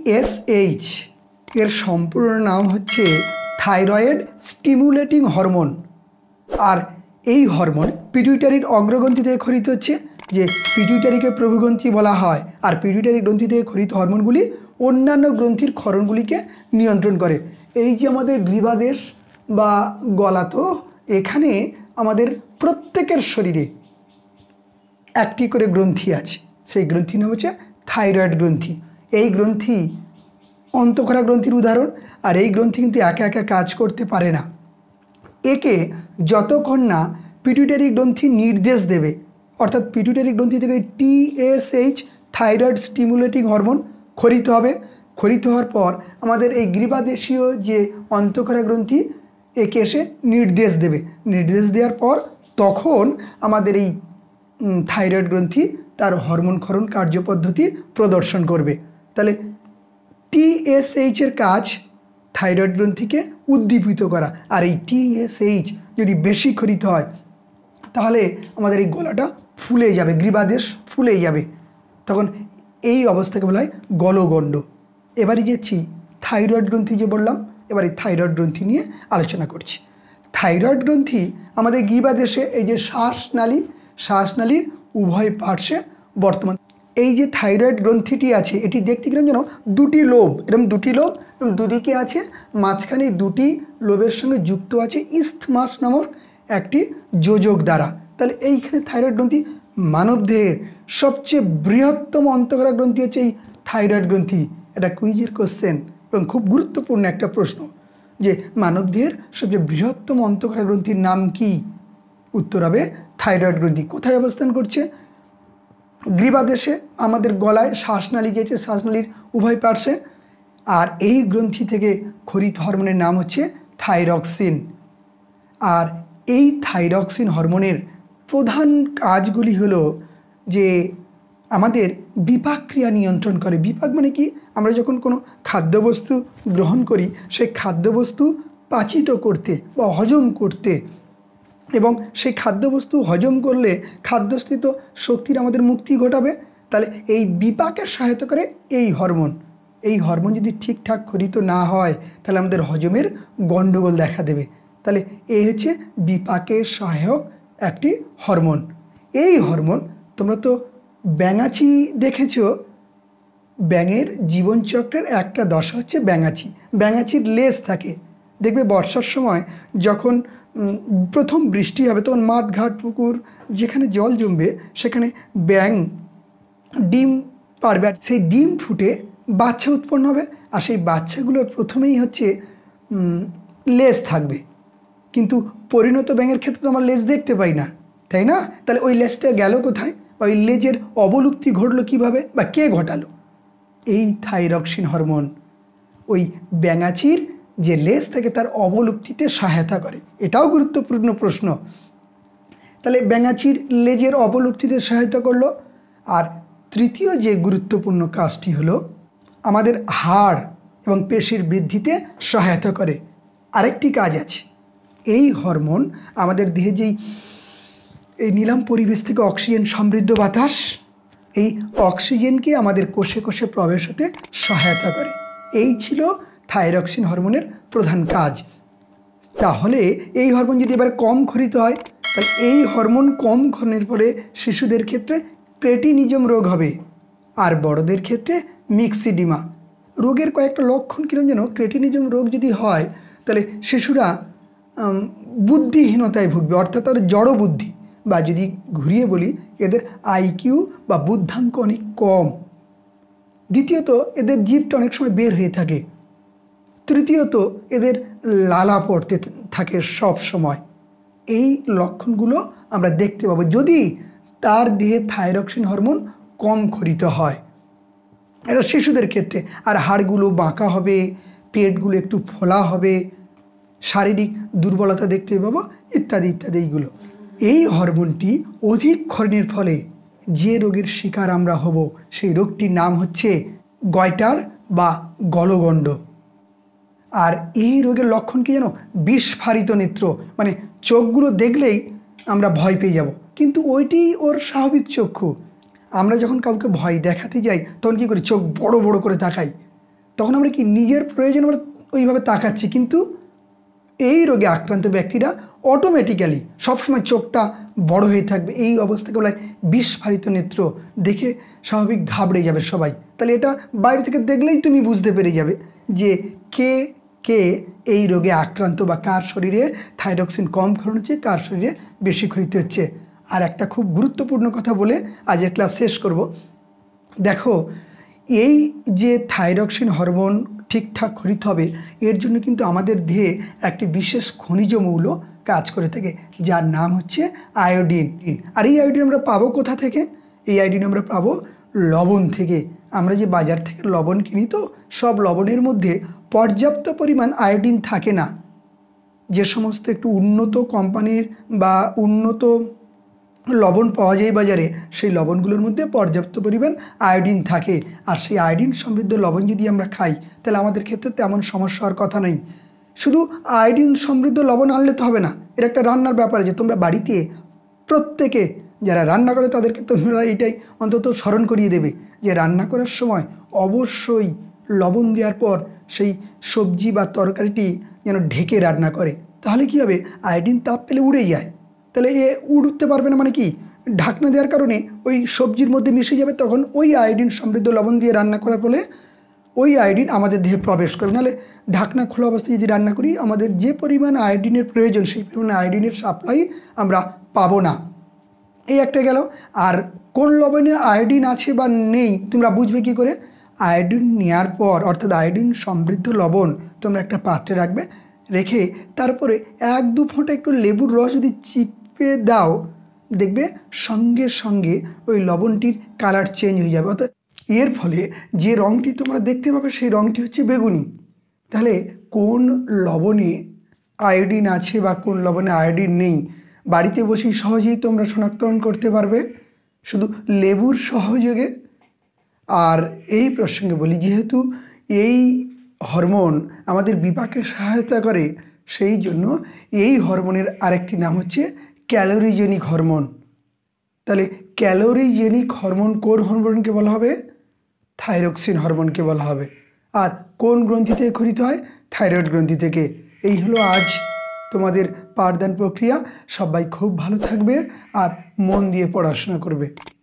TSH এর সম্পূর্ণ নাম হচ্ছে থাইরয়েড স্টিমুলেটিং হরমোন। আর এই হরমোন পিটুইটারির অগ্রগ্রন্থি থেকে খরিত হচ্ছে, যে পিটুইটারিকে প্রভুগ্রন্থি বলা হয়। আর পিটুইটারি গ্রন্থি থেকে খরিত হরমোনগুলি অন্যান্য গ্রন্থির ক্ষরণগুলিকে নিয়ন্ত্রণ করে। এই যে আমাদের গ্রীবাদেশ বা গলা, তো এখানে আমাদের প্রত্যেকের শরীরে একটি করে গ্রন্থি আছে। সেই গ্রন্থির নাম হচ্ছে থাইরয়েড গ্রন্থি। এই গ্রন্থি অন্তঃক্ষরা গ্রন্থির উদাহরণ। আর এই গ্রন্থি কিন্তু একা একা কাজ করতে পারে না। একে যতক্ষণ না পিটুইটারি গ্রন্থি নির্দেশ দেবে, অর্থাৎ পিটুইটারি গ্রন্থি থেকে TSH থাইরয়েড স্টিমুলেটিং হরমোন খরিত হবে। খরিত হওয়ার পর আমাদের এই গ্রীবাদেশীয় যে অন্তঃক্ষরা গ্রন্থি একে এসে নির্দেশ দেবে। নির্দেশ দেওয়ার পর তখন আমাদের এই থাইরয়েড গ্রন্থি তার হরমোন ক্ষরণ কার্যপদ্ধতি প্রদর্শন করবে। তাহলে TSH এর কাজ থাইরয়েড গ্রন্থিকে উদ্দীপিত করা। আর এই TSH যদি বেশি খরিত হয় তাহলে আমাদের এই গলাটা ফুলে যাবে, গ্রীবাদেশ ফুলে যাবে, তখন এই অবস্থাকে বলা হয় গলগণ্ড। এবারে যাচ্ছি থাইরয়েড গ্রন্থি, যে বললাম, এবার এই থাইরয়েড গ্রন্থি নিয়ে আলোচনা করছি। থাইরয়েড গ্রন্থি আমাদের গ্রীবাদেশে এই যে শ্বাসনালীর উভয় পার্শ্বে বর্তমান। এই যে থাইরয়েড গ্রন্থিটি আছে, এটি দেখতে কিরকম যেন দুটি লোব, এরকম দুটি লোব দুদিকে আছে, মাঝখানে দুটি লোবের সঙ্গে যুক্ত আছে ইসথমাস নামক একটি যোজক দ্বারা। তাহলে এইখানে থাইরয়েড গ্রন্থি মানবদেহের সবচেয়ে বৃহত্তম অন্তঃক্ষরা গ্রন্থি হচ্ছে এই থাইরয়েড গ্রন্থি। এটা কুইজের কোশ্চেন এবং খুব গুরুত্বপূর্ণ একটা প্রশ্ন, যে মানবদেহের সবচেয়ে বৃহত্তম অন্তঃক্ষরা গ্রন্থির নাম কি? উত্তর হবে থাইরয়েড গ্রন্থি। কোথায় অবস্থান করছে? গ্রীবাদেশে, আমাদের গলায় শ্বাসনালী যেছে, শ্বাসনালীর উভয় পার্শ্বে। আর এই গ্রন্থি থেকে খরিত হরমোনের নাম হচ্ছে থাইরক্সিন। আর এই থাইরক্সিন হরমোনের প্রধান কাজগুলি হলো যে আমাদের বিপাক ক্রিয়া নিয়ন্ত্রণ করে। বিপাক মানে কি? আমরা যখন কোনো খাদ্যবস্তু গ্রহণ করি, সেই খাদ্যবস্তু পাচিত করতে বা হজম করতে, এবং সেই খাদ্যবস্তু হজম করলে খাদ্যস্থিত শক্তির আমাদের মুক্তি ঘটাবে। তাহলে এই বিপাকের সহায়তা করে এই হরমোন। এই হরমোন যদি ঠিকঠাক খরিত না হয় তাহলে আমাদের হজমের গণ্ডগোল দেখা দেবে। তাহলে এই হচ্ছে বিপাকের সহায়ক একটি হরমোন। এই হরমোন, তোমরা তো ব্যাঙাচি দেখেছ, ব্যাঙের জীবনচক্রের একটা দশা হচ্ছে ব্যাঙাচি। ব্যাঙাচির লেজ থাকে, দেখবে বর্ষার সময় যখন প্রথম বৃষ্টি হবে তখন মাঠ ঘাট পুকুর যেখানে জল জমবে সেখানে ব্যাঙ ডিম পাড়বে। সেই ডিম ফুটে বাচ্চা উৎপন্ন হবে। আর সেই বাচ্চাগুলোর প্রথমেই হচ্ছে লেজ থাকবে, কিন্তু পরিণত ব্যাঙের ক্ষেত্রে তো আমরা লেজ দেখতে পাই না, তাই না? তাহলে ওই লেজটা গেল কোথায়, বা ওই লেজের অবলুপ্তি ঘটলো কীভাবে, বা কে ঘটালো? এই থাইরক্সিন হরমোন ওই ব্যাঙাচির যে লেজ থাকে তার অবলুপ্তিতে সহায়তা করে। এটাও গুরুত্বপূর্ণ প্রশ্ন। তাহলে ব্যাঙাচির লেজের অবলুপ্তিতে সহায়তা করলো। আর তৃতীয় যে গুরুত্বপূর্ণ কাজটি হলো আমাদের হাড় এবং পেশির বৃদ্ধিতে সহায়তা করে। আরেকটি কাজ আছে, এই হরমোন আমাদের দেহে যেই এই নিলাম পরিবেশ থেকে অক্সিজেন সমৃদ্ধ বাতাস, এই অক্সিজেনকে আমাদের কোষে কোষে প্রবেশ হতে সহায়তা করে। এই ছিল থাইরক্সিন হরমোনের প্রধান কাজ। তাহলে এই হরমোন যদি এবার কম খরিত হয়, তাহলে এই হরমোন কম ক্ষরণের ফলে শিশুদের ক্ষেত্রে ক্রেটিনিজম রোগ হবে, আর বড়দের ক্ষেত্রে মিক্সিডিমা রোগের কয়েকটা লক্ষণ কিরকম যেন। ক্রেটিনিজম রোগ যদি হয় তাহলে শিশুরা বুদ্ধিহীনতায় ভুগবে, অর্থাৎ তাদের জড় বুদ্ধি, বা যদি ঘুরিয়ে বলি এদের আইকিউ বা বুদ্ধাঙ্ক অনেক কম। দ্বিতীয়ত, এদের জিভটা অনেক সময় বের হয়ে থাকে। তৃতীয়ত, এদের লালা পড়তে থাকে সব সময়। এই লক্ষণগুলো আমরা দেখতে পাবো যদি তার দেহে থাইরক্সিন হরমোন কম খরিত হয়। এটা শিশুদের ক্ষেত্রে। আর হাড়গুলো বাঁকা হবে, পেটগুলো একটু ফোলা হবে, শারীরিক দুর্বলতা দেখতে পাবো, ইত্যাদি ইত্যাদি। এইগুলো, এই হরমোনটি অধিক ক্ষরণের ফলে যে রোগের শিকার আমরা হব সেই রোগটির নাম হচ্ছে গয়টার বা গলগণ্ড। আর এই রোগের লক্ষণ কি জানো? বিস্ফারিত নেত্র, মানে চোখগুলো দেখলেই আমরা ভয় পেয়ে যাব, কিন্তু ওইটি ওর স্বাভাবিক চক্ষু। আমরা যখন কাউকে ভয় দেখাতে যাই তখন কী করি? চোখ বড় বড় করে তাকাই, তখন আমরা কি নিজের প্রয়োজন আমরা ওইভাবে তাকাচ্ছি, কিন্তু এই রোগে আক্রান্ত ব্যক্তিরা অটোমেটিক্যালি সবসময় চোখটা বড় হয়ে থাকবে, এই অবস্থাকে বলা হয় বিস্ফারিত নেত্র, দেখে স্বাভাবিক ঘাবড়ে যাবে সবাই। তাহলে এটা বাইরে থেকে দেখলেই তুমি বুঝতে পেরে যাবে যে কে কে এই রোগে আক্রান্ত বা কার শরীরে থাইরক্সিন কম ক্ষরণ হচ্ছে, কার শরীরে বেশি ক্ষরিত হচ্ছে। আর একটা খুব গুরুত্বপূর্ণ কথা বলে আজকের ক্লাস শেষ করব। দেখো, এই যে থাইরক্সিন হরমোন ঠিকঠাক ক্ষরিত হবে, এর জন্য কিন্তু আমাদের দেহে একটি বিশেষ খনিজ মৌল কাজ করে থাকে, যার নাম হচ্ছে আয়োডিন। আর এই আয়োডিন আমরা পাবো কোথা থেকে? এই আয়োডিন আমরা পাবো লবণ থেকে। আমরা যে বাজার থেকে লবণ কিনি, তো সব লবণের মধ্যে পর্যাপ্ত পরিমাণ আয়োডিন থাকে না। যে সমস্ত একটু উন্নত কোম্পানির বা উন্নত লবণ পাওয়া যায় বাজারে, সেই লবণগুলোর মধ্যে পর্যাপ্ত পরিমাণ আয়োডিন থাকে। আর সেই আয়োডিন সমৃদ্ধ লবণ যদি আমরা খাই, তাহলে আমাদের ক্ষেত্রে তেমন সমস্যা হওয়ার কথা নেই। শুধু আয়োডিন সমৃদ্ধ লবণ আনলে তো হবে না, এর একটা রান্নার ব্যাপার আছে। তোমরা বাড়িতে প্রত্যেকে যারা রান্না করে তাদেরকে তোমরা এইটাই অন্তত স্মরণ করিয়ে দেবে যে রান্না করার সময় অবশ্যই লবণ দেওয়ার পর সেই সবজি বা তরকারিটি যেন ঢেকে রান্না করে। তাহলে কি হবে? আয়োডিন তাপ পেলে উড়ে যায়। তাহলে এ উঠতে পারবে না, মানে কি, ঢাকনা দেওয়ার কারণে ওই সবজির মধ্যে মিশে যাবে। তখন ওই আয়োডিন সমৃদ্ধ লবণ দিয়ে রান্না করার ফলে ওই আয়োডিন আমাদের দেহে প্রবেশ করবে। নাহলে ঢাকনা খোলা অবস্থায় যদি রান্না করি, আমাদের যে পরিমাণ আয়োডিনের প্রয়োজন সেই পরিমাণ আয়োডিনের সাপ্লাই আমরা পাবো না। এই একটা গেল। আর কোন লবণে আয়োডিন আছে বা নেই তোমরা বুঝবে কি করে? আয়োডিন নেওয়ার পর, অর্থাৎ আয়োডিন সমৃদ্ধ লবণ তোমরা একটা পাত্রে রাখবে, রেখে তারপরে 1-2 ফোঁটা একটু লেবুর রস যদি চিপে দাও, দেখবে সঙ্গে সঙ্গে ওই লবণটির কালার চেঞ্জ হয়ে যাবে। অর্থাৎ এর ফলে যে রঙটি তোমরা দেখতে পাবে সেই রঙটি হচ্ছে বেগুনি। তাহলে কোন লবণে আয়োডিন আছে বা কোন লবণে আয়োডিন নেই বাড়িতে বসেই সহজেই তোমরা শনাক্তকরণ করতে পারবে শুধু লেবুর সহযোগে। আর এই প্রসঙ্গে বলি, যেহেতু এই হরমোন আমাদের বিপাকে সহায়তা করে, সেই জন্য এই হরমোনের আরেকটি নাম হচ্ছে ক্যালোরিজেনিক হরমোন। তাহলে ক্যালোরিজেনিক হরমোন কোন হরমোনকে বলা হবে? থাইরক্সিন হরমোনকে বলা হবে। আর কোন গ্রন্থি থেকে ক্ষরিত হয়? থাইরয়েড গ্রন্থি থেকে। এই হলো আজ তোমাদের পাঠদান প্রক্রিয়া। সবাই খুব ভালো থাকবে আর মন দিয়ে পড়াশোনা করবে।